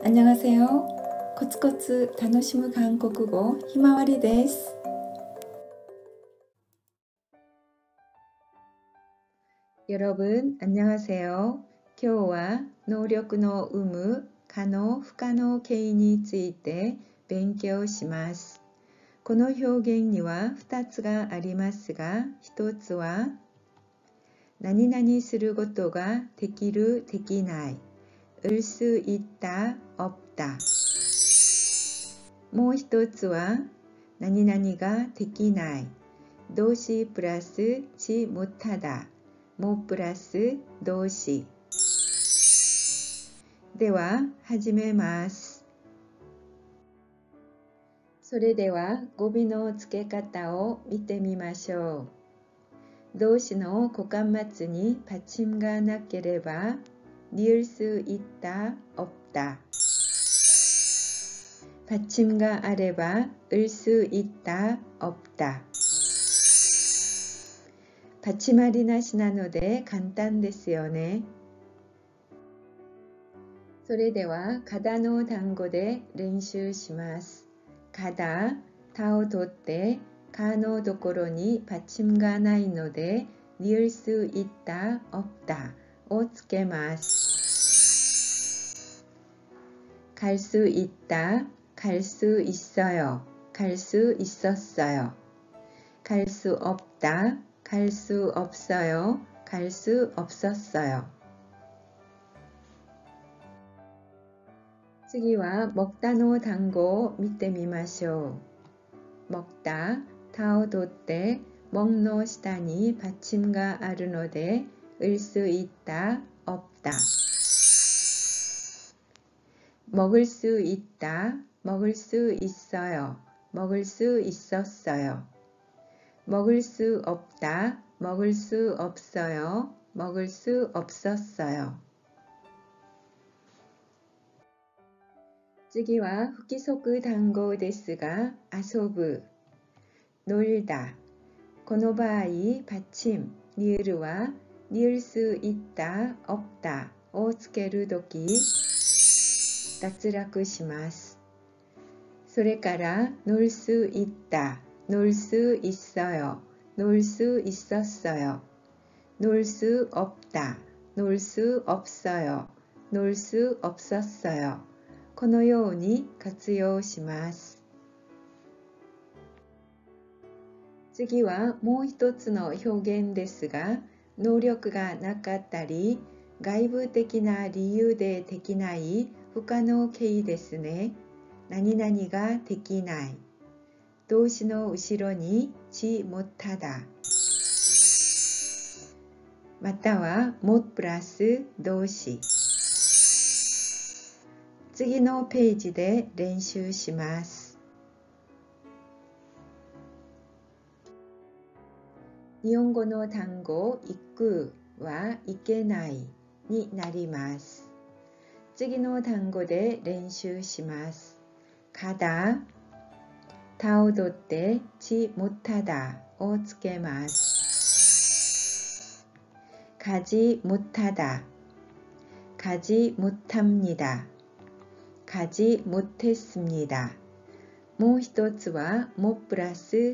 안녕하세요. 코츠코츠 楽しむ韓国語ひまわりです。여러분 안녕하세요. 今日は能力の有無可能不可能形について勉強します。この表現には2つがありますが、1つは何々することができるできない을 수 있다 없다。もう一つは何々ができない動詞プラス지 못하다 못プラス動詞。では始めます。それでは語尾の付け方を見てみましょう。動詞の股間末に받침がなければ니을 수 있다 없다。받침があれば을 수 있다 없다。받침ありなしなので簡単ですよね。それでは가다の単語で練習します。가다、다を取ってかのところに받침がないので니을 수 있다 없다をつけます。갈 수 있다 갈 수 있어요 갈 수 있었어요 갈 수 없다 갈 수 없어요 갈 수 없었어요。次は먹다の単語を見てみましょう。먹다、다を取って먹の下に받침があるので을 수 있다 없다。먹을 수 있다 먹을 수 있어요 먹을 수 있었어요 먹을 수 없다 먹을 수 없어요 먹을 수 없었어요。次は不規則単語ですが、遊ぶ、놀다。この場合、받침、니을は니을 수 있다 없다をつけるとき、脱落します。それから놀 수 있다 놀 수 있어요 놀 수 있었어요 놀 수 없다 놀 수 없어요 놀 수 없었어요。このように活用します。次はもう一つの表現ですが、能力がなかったり外部的な理由でできない不可能形ですね。何々ができない。動詞の後ろに지 못하다または못プラス動詞。次のページで練習します。日本語の単語行くはいけないになります。次の単語で練習します。가다、다を取って지 못하다をつけます。가지 못하다、가지 못합니다、가지 못했습니다。もう一つは못プラス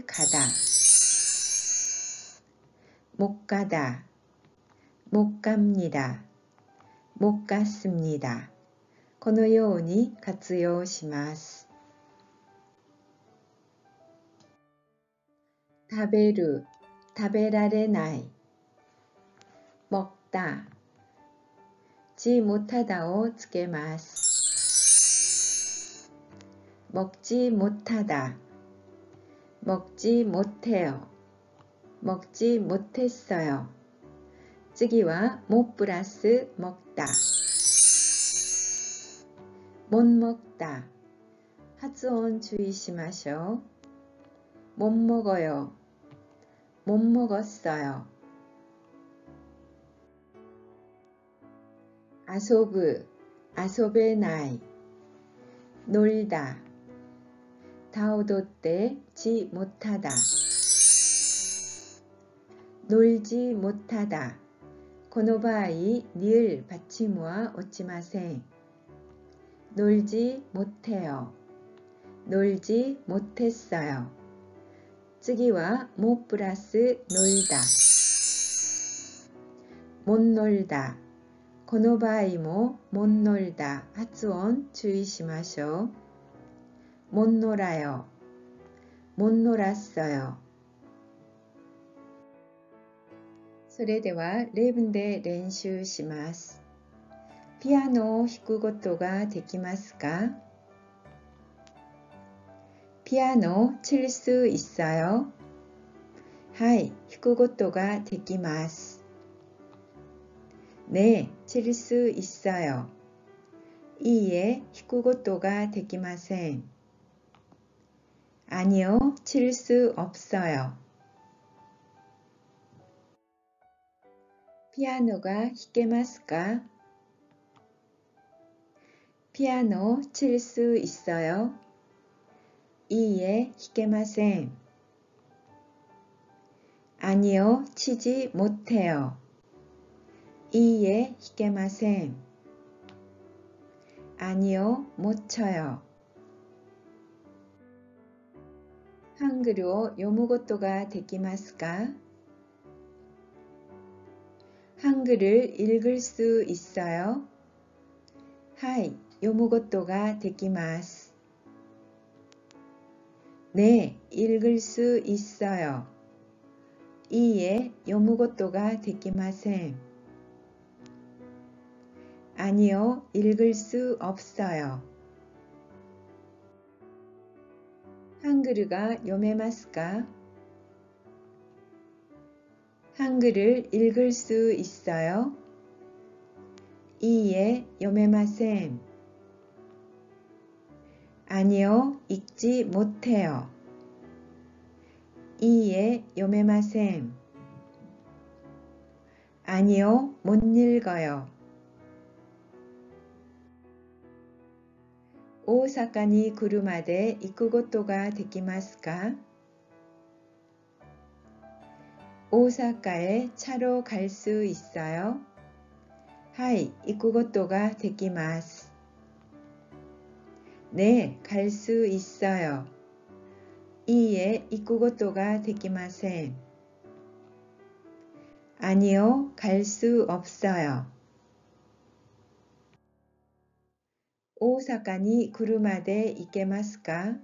가다、못 가다、못 갑니다、못 갔습니다。このように活用します。食べる、食べられない。먹다、지 못하다をつけます。먹지 못하다、먹지 못해요、먹지 못했어요。次は못プラス먹다、못 먹다。発音注意しましょう。못 먹어요、못 먹었어요。遊ぶ、遊べない。놀다、다を取って지 못하다、놀지 못하다。この場合、니을 받침は落ちません。 놀지 못해요. 놀지 못했어요. 쯔기와 못 플러스 놀다. 못 놀다. この場合も못 놀다発音注意しましょう。못 놀아요. 못 놀았어요. それでは例文で練習します。ピアノを弾くことができますか？ピアノ칠 수 있어요? はい、弾くことができます。네, 칠 수 있어요.いいえ、弾くことができません。아니요, 칠 수 없어요. 피아노가弾けますか？피아노 칠 수 있어요? 이에弾けません。아니요, 치지 못해요. 이에弾けません。아니요, 못 쳐요. 한글을読むことができますか？한글을 읽을 수 있어요? はい、読むことができます。네, 읽을 수 있어요. 이에読むことができません。아니요, 읽을 수 없어요. 한글가 読めますか？ 한글을 읽을 수 있어요? 이에 読めません。아니요, 읽지 못해요. 이에 読めません。아니요, 못 읽어요. 大阪に来るまで行くことができますか？大阪へ차로 갈 수 있어요? はい、行くことができます。네, 갈 수 있어요. 이에行くことができません。아니요, 갈 수 없어요. 大阪に来るまで行けますか？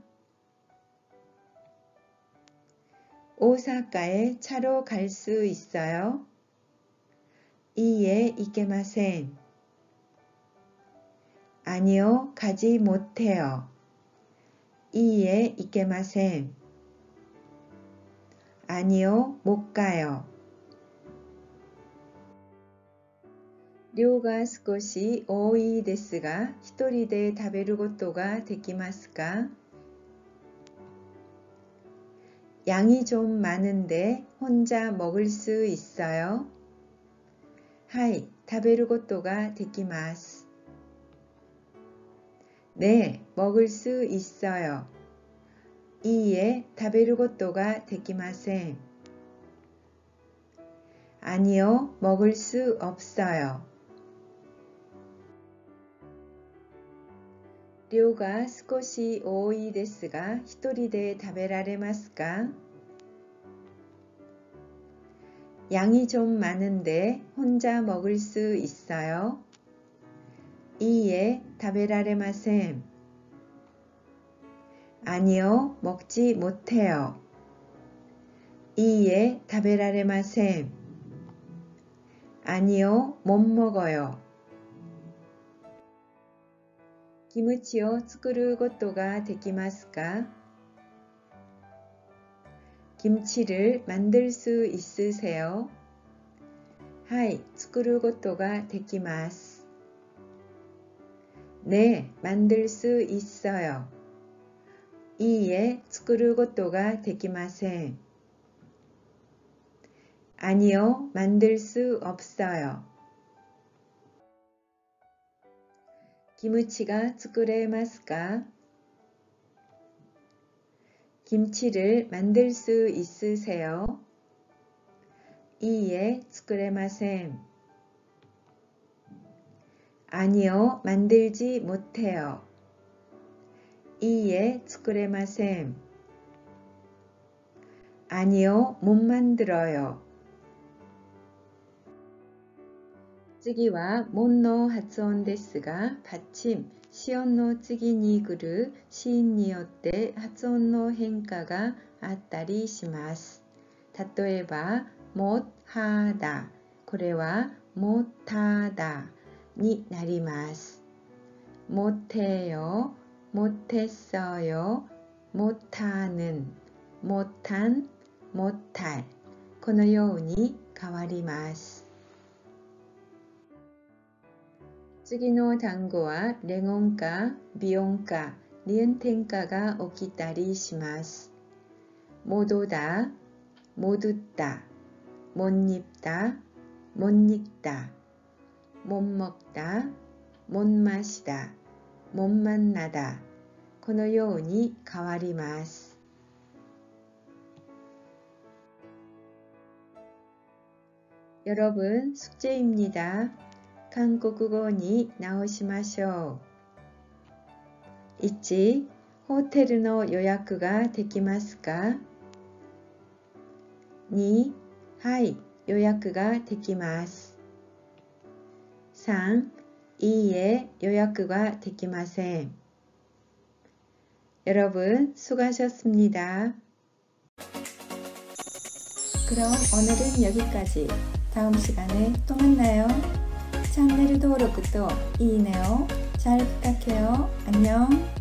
大阪へ차로 갈 수 있어요? 이에行けません。아니요, 가지 못해요. 이에行けません。아니요, 못 가요. 量が少し多いですが、一人で食べることができますか？양이 좀 많은데 혼자 먹을 수 있어요? はい、食べることができます。네, 먹을 수 있어요. 이에 食べることができません。아니요, 먹을 수 없어요. 量が少し多いですが、一人で食べられますか？양이 좀 많은데 혼자 먹을 수 있어요? 이에 食べられません。아니요, 먹지 못해요. 이에 食べられません。아니요, 못 먹어요. キムチを作ることができますか？김치를 만들 수 있으세요? はい、作ることができます。네, 만들 수 있어요. 이에 作ることができません。아니요, 만들 수 없어요. 김치가 作れますか？ 김치를 만들 수 있으세요? 이에 作れません。 아니요, 만들지 못해요. 이에つくれません. 아니요, 못 만들어요. 次は 못노発音ですが 받침, 시온の次に来る子音によって発音の変化があったりします。例えば、못하다、これは못하다になります。못해요、못했어요、못하는、못한、못할、このように変わります。次の単語はレゴン化、ビヨン化、リエン転化が起きたりします。못 오다、못 웃다、못 입다、못 읽다、못 먹다、못 마시다、못 만나다、このように変わります。여러분、숙제입니다. 한국어に直しましょう。1、ホテルの予約ができますか？ 2、はい、予約ができます。3、いいえ、予約ができません。여러분, 수고하셨습니다. 그럼 오늘은 여기까지. 다음 시간에 또 만나요. 채널登録といいねを잘 부탁해요. 안녕.